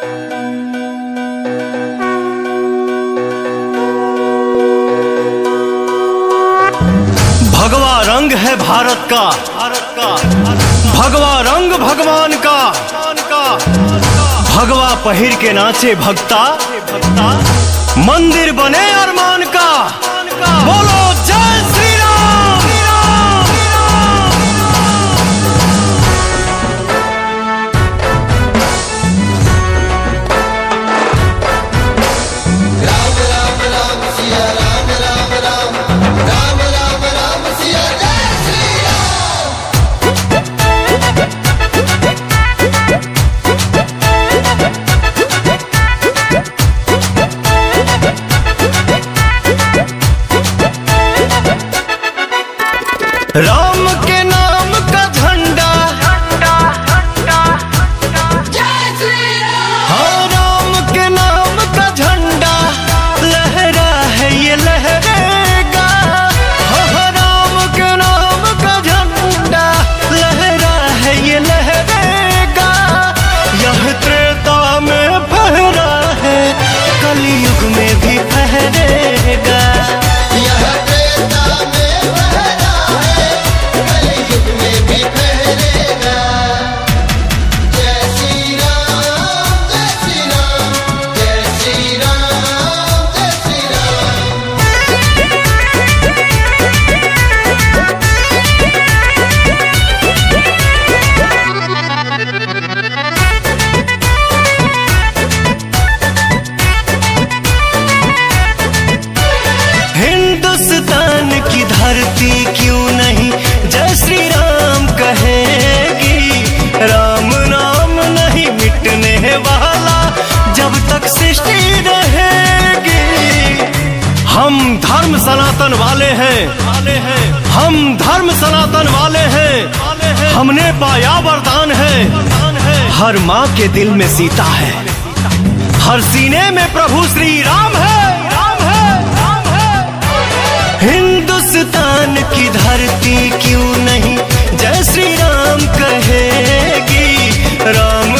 भगवा रंग है भारत का, भगवा रंग भगवान का, भगवा पहिर के नाचे भक्ता, मंदिर बने अरमान का। बोलो जय श्री राम। राम राम राम सिया राम राम राम, राम राम राम सिया जय श्री राम। राम के नाम का झंडा, जय श्री राम। हाँ राम के नाम का झंडा लहरा है ये लहरेगा। हाँ राम के नाम का झंडा लहरा है ये लहरेगा। यह त्रेता में फहरा है कलयुग में भी फहरेगा। यह त्रेता में फहरा है कलयुग में भी फहरेगा। जय श्री राम जय श्री राम, जय श्री राम जय श्री राम। हिंदुस्तान की धरती क्यों नहीं जय श्री राम कहेगी। राम नाम नहीं मिटने वाला जब तक सृष्टि रहेगी। हम धर्म सनातन वाले हैं, हम धर्म सनातन वाले हैं। हमने पाया वरदान है, हर माँ के दिल में सीता है, हर सीने में प्रभु श्री राम है। हिंदुस्तान की धरती क्यों नहीं जय श्री राम कहेगी। राम